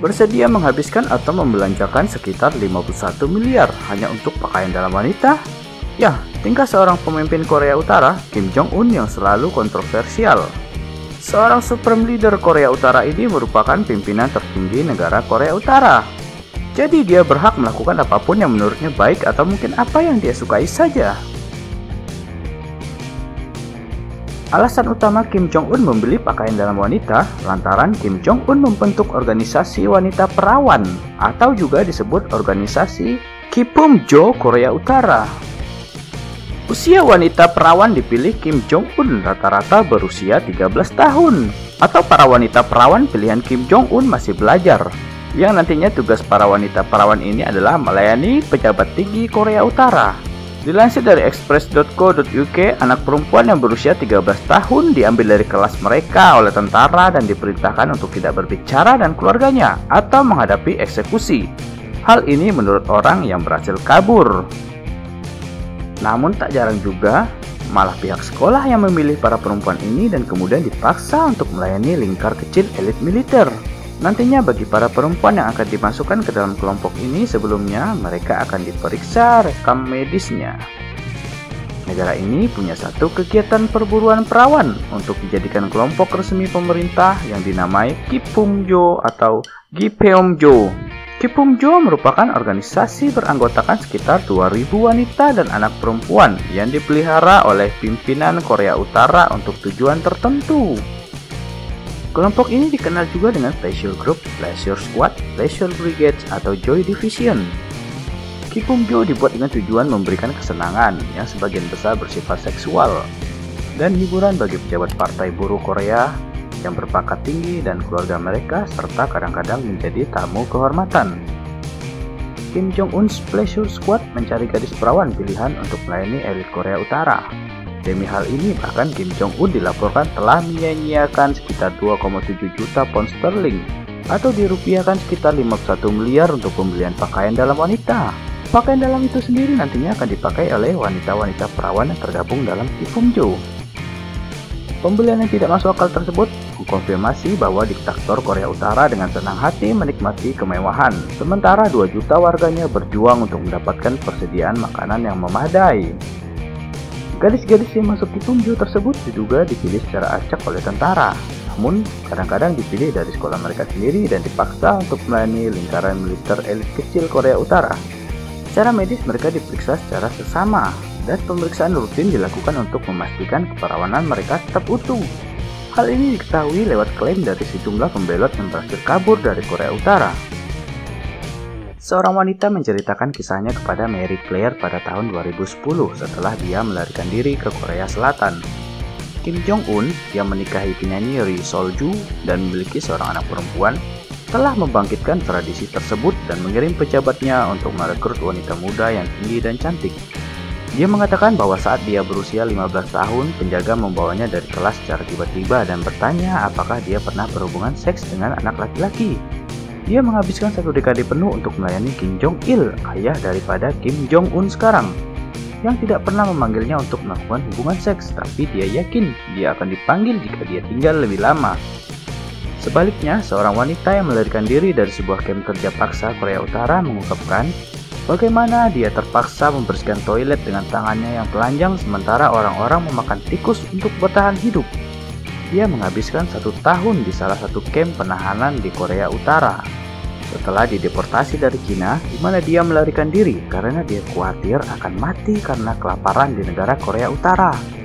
bersedia menghabiskan atau membelanjakan sekitar 51 miliar hanya untuk pakaian dalam wanita? Ya, tingkah seorang pemimpin Korea Utara, Kim Jong-un, yang selalu kontroversial. Seorang supreme leader Korea Utara ini merupakan pimpinan tertinggi negara Korea Utara. Jadi dia berhak melakukan apapun yang menurutnya baik atau mungkin apa yang dia sukai saja. Alasan utama Kim Jong-un membeli pakaian dalam wanita lantaran Kim Jong-un membentuk organisasi wanita perawan atau juga disebut organisasi Kipumjo Korea Utara. Usia wanita perawan dipilih Kim Jong-un rata-rata berusia 13 tahun, atau para wanita perawan pilihan Kim Jong-un masih belajar, yang nantinya tugas para wanita perawan ini adalah melayani pejabat tinggi Korea Utara. Dilansir dari express.co.uk, anak perempuan yang berusia 13 tahun diambil dari kelas mereka oleh tentara dan diperintahkan untuk tidak berbicara dengan keluarganya atau menghadapi eksekusi. Hal ini menurut orang yang berhasil kabur. Namun tak jarang juga, malah pihak sekolah yang memilih para perempuan ini dan kemudian dipaksa untuk melayani lingkar kecil elit militer. Nantinya bagi para perempuan yang akan dimasukkan ke dalam kelompok ini, sebelumnya mereka akan diperiksa rekam medisnya. Negara ini punya satu kegiatan perburuan perawan untuk dijadikan kelompok resmi pemerintah yang dinamai Kipumjo atau Gipyeongjo. Kipumjo merupakan organisasi beranggotakan sekitar 2.000 wanita dan anak perempuan yang dipelihara oleh pimpinan Korea Utara untuk tujuan tertentu. Kelompok ini dikenal juga dengan Pleasure Group, Pleasure Squad, Pleasure Brigade, atau Joy Division. Kipumjo dibuat dengan tujuan memberikan kesenangan yang sebagian besar bersifat seksual dan hiburan bagi pejabat partai buruh Korea yang berpangkat tinggi dan keluarga mereka, serta kadang-kadang menjadi tamu kehormatan. Kim Jong-un's Pleasure Squad mencari gadis perawan pilihan untuk melayani elit Korea Utara. Demi hal ini, bahkan Kim Jong-un dilaporkan telah menyia-nyiakan sekitar 2,7 juta pound sterling atau dirupiahkan sekitar 51 miliar untuk pembelian pakaian dalam wanita. Pakaian dalam itu sendiri nantinya akan dipakai oleh wanita-wanita perawan yang tergabung dalam Kipumjo. Pembelian yang tidak masuk akal tersebut mengkonfirmasi bahwa diktator Korea Utara dengan senang hati menikmati kemewahan, sementara 2 juta warganya berjuang untuk mendapatkan persediaan makanan yang memadai. Gadis-gadis yang masuk Kipumjo tersebut diduga dipilih secara acak oleh tentara, namun kadang-kadang dipilih dari sekolah mereka sendiri dan dipaksa untuk melayani lingkaran militer elit kecil Korea Utara. Secara medis mereka diperiksa secara sesama, dan pemeriksaan rutin dilakukan untuk memastikan keperawanan mereka tetap utuh. Hal ini diketahui lewat klaim dari sejumlah pembelot yang berhasil kabur dari Korea Utara. Seorang wanita menceritakan kisahnya kepada Mary Claire pada tahun 2010 setelah dia melarikan diri ke Korea Selatan. Kim Jong-un yang menikahi penyanyi Ri Sol-ju dan memiliki seorang anak perempuan telah membangkitkan tradisi tersebut dan mengirim pejabatnya untuk merekrut wanita muda yang tinggi dan cantik. Dia mengatakan bahwa saat dia berusia 15 tahun, penjaga membawanya dari kelas secara tiba-tiba dan bertanya apakah dia pernah berhubungan seks dengan anak laki-laki. Dia menghabiskan 1 dekade penuh untuk melayani Kim Jong-il, ayah daripada Kim Jong-un sekarang, yang tidak pernah memanggilnya untuk melakukan hubungan seks, tapi dia yakin dia akan dipanggil jika dia tinggal lebih lama. Sebaliknya, seorang wanita yang melarikan diri dari sebuah kamp kerja paksa Korea Utara mengungkapkan bagaimana dia terpaksa membersihkan toilet dengan tangannya yang telanjang sementara orang-orang memakan tikus untuk bertahan hidup. Dia menghabiskan 1 tahun di salah satu kamp penahanan di Korea Utara setelah dideportasi dari Cina, di mana dia melarikan diri karena dia khawatir akan mati karena kelaparan di negara Korea Utara.